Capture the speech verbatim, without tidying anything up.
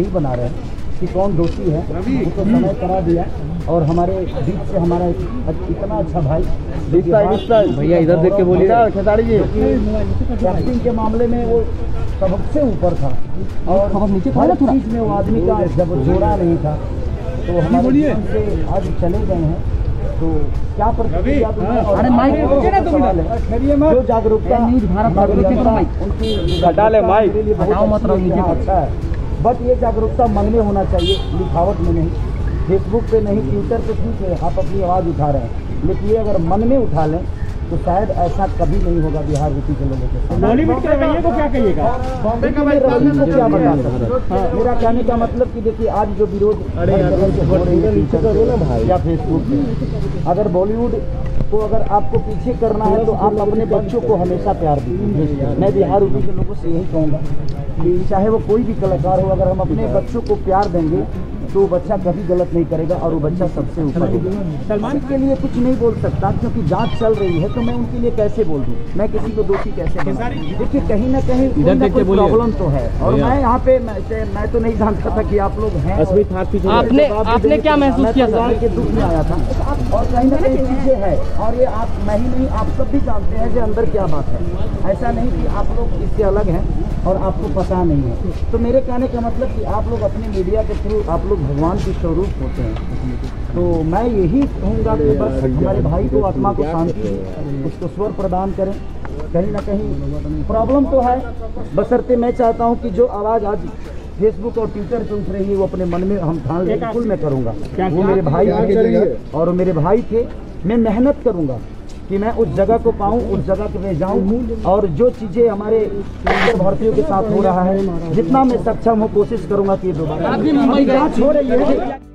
नहीं बना रहे हैं कि कौन दोषी है, उसको समय करा दिया और हमारे बीच से हमारा इतना अच्छा भाई भैया इधर देख के बोलिए खेसारी जी, एक्टिंग के मामले में वो सबसे ऊपर था और हर चीज में वो आदमी का जब जोड़ा नहीं था, तो हमारे जीवन से आज चले गए हैं। तो क्या प्रतिक्रिया जो जागरूकता उनकी अच्छा है, बट ये जागरूकता मन में होना चाहिए, लिखावट में नहीं। फेसबुक पे नहीं, ट्विटर पे ठीक है आप अपनी आवाज़ उठा रहे हैं, लेकिन ये अगर मन में उठा लें तो शायद ऐसा कभी नहीं होगा बिहार यूपी के लोगों के साथ। बॉलीवुड के रवैये को क्या कहिएगा? बॉम्बे के रवैये को क्या बता सकते? मेरा कहने का मतलब कि देखिए आज जो विरोध या फेसबुक पे, अगर बॉलीवुड को अगर आपको पीछे करना है तो आप अपने बच्चों को हमेशा प्यार दीजिए। मैं बिहार यूपी के लोगों से यही कहूँगा कि चाहे वो कोई भी कलाकार हो, अगर हम अपने बच्चों को प्यार देंगे तो बच्चा कभी गलत नहीं करेगा और वो बच्चा सबसे ऊपर होगा। सलमान के लिए कुछ नहीं बोल सकता क्योंकि जांच चल रही है, तो मैं उनके लिए कैसे बोल दूं? मैं किसी को दोषी कैसे बनाऊं? देखिए कहीं ना कहीं कोई ना कोई प्रॉब्लम तो है और मैं यहाँ पे मैं, मैं तो नहीं जानता था कि आप लोग हैं। आपने आपने क्या महसूस किया था? के दुख में आया था और कहीं ना कहीं चीजें है और ये आप मैं ही नहीं आप सब भी जानते हैं कि अंदर क्या बात है। ऐसा नहीं कि आप लोग इससे अलग हैं और आपको पता नहीं है। तो मेरे कहने का मतलब कि आप लोग अपने मीडिया के थ्रू आप लोग भगवान के स्वरूप होते हैं। तो मैं यही कहूँगा कि बस हमारे भाई को आत्मा को शांति, उसको स्वर प्रदान करें। कहीं ना कहीं प्रॉब्लम तो है, बशर्ते मैं चाहता हूँ कि जो आवाज़ आज फेसबुक और ट्विटर पे उठ रही है वो अपने मन में हम ठान ले, बिल्कुल मैं करूँगा। वो मेरे भाई और मेरे भाई थे, मैं मेहनत करूँगा कि मैं उस जगह को पाऊं, उस जगह पे जाऊं और जो चीज़ें हमारे भारतीयों के साथ हो रहा है, जितना मैं सक्षम हूँ कोशिश करूँगा कि दोबारा जांच हो रही है।